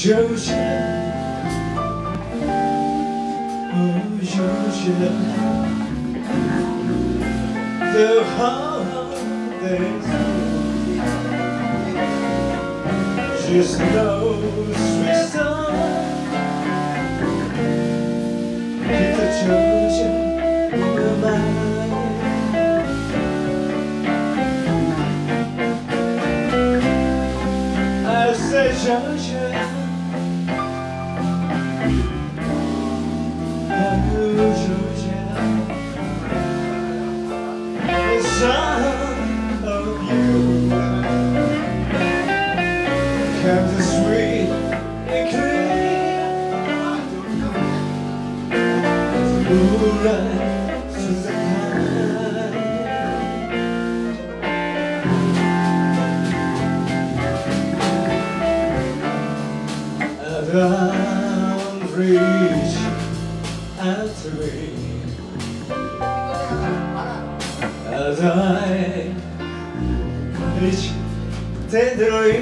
Georgia, oh Georgia, the holidays just no sweet song. Keep the Georgia in your mind. I say Georgia, the sound of you comes as sweet and clear, moonlight through the night. And I'll reach out to me as I reach tenderly,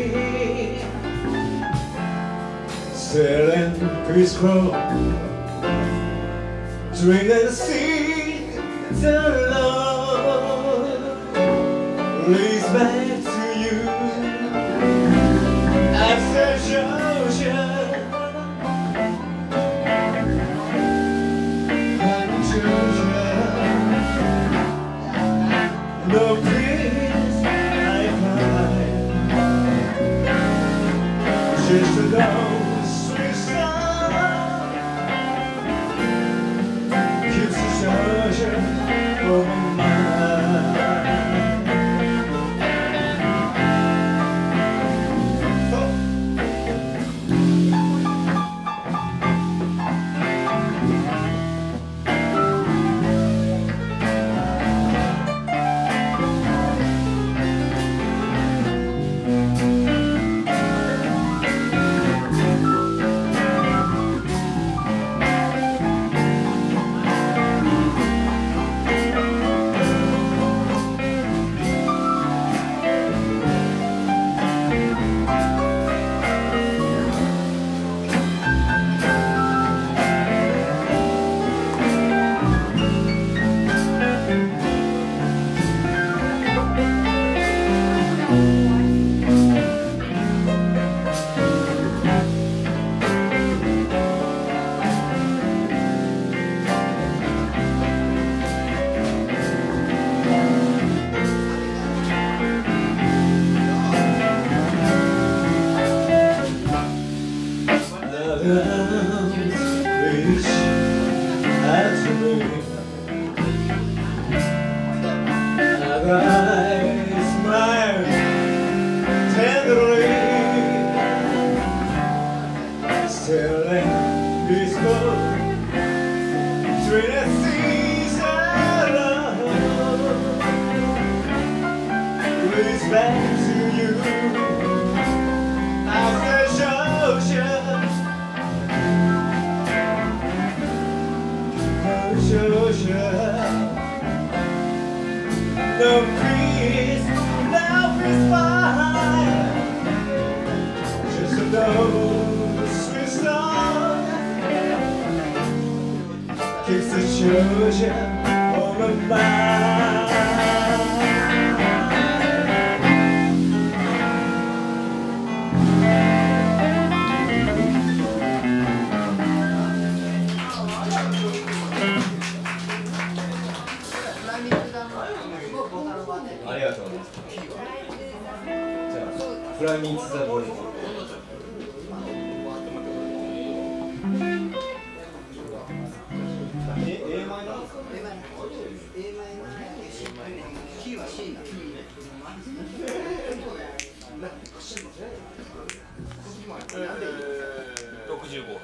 sailing crisscross, drink and see the love leads back to you. I said, Georgia, no peace I find, just a low sweet sound keeps the Georgia on my reach out to me as I smile tenderly, sailing this boat through the seas of love leads back to you. I said, Georgia, Georgia, no peace, love is fine, just a low sweet song keeps the Georgia on my mind. ありがとうございます。じゃあ、フライミーツザボール。A マイナー。キーは C なの。65。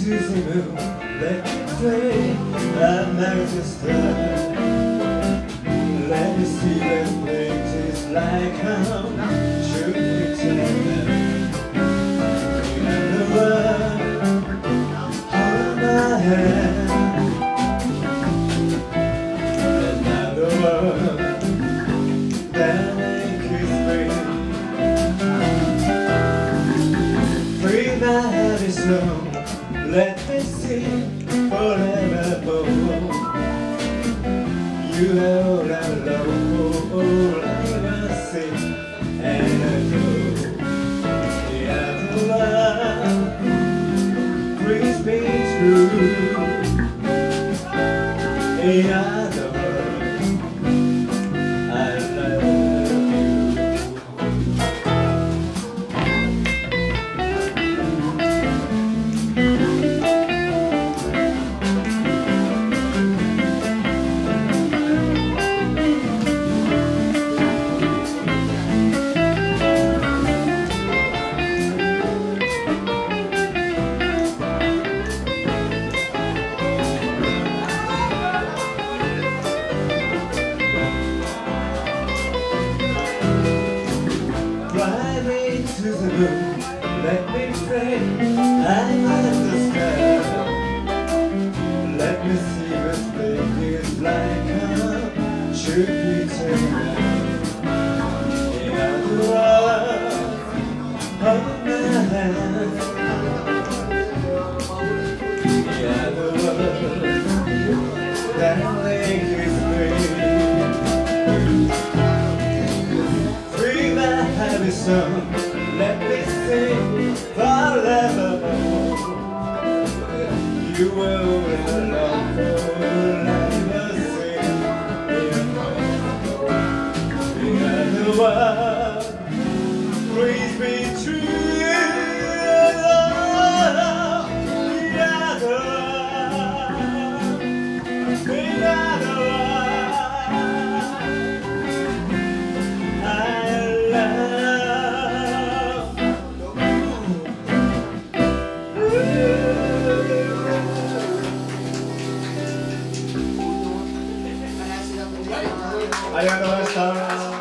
to the moon, let me play among the stars. Let me see the places like how should we tell them. The world hold my hand, another world that make it free. Free my heart is slow, let me sing forevermore. You are all I love, all I must see, and I know the other love brings me through. The other love, I love you. Fly me to the moon, let me pray, I'm at the sky. Let me see what spring is like, how should we take them? The other world, hold my hand. The other world, that lake is free. Happy song, let me sing forevermore. You will love forever sing. The other world brings me true. The otherありがとうございました。